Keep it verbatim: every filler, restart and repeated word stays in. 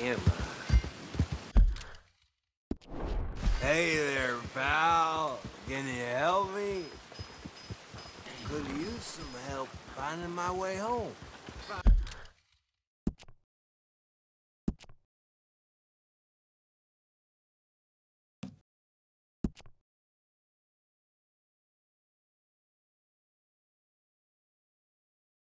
am I? Hey there, pal. Can you help me? Could use some help finding my way home.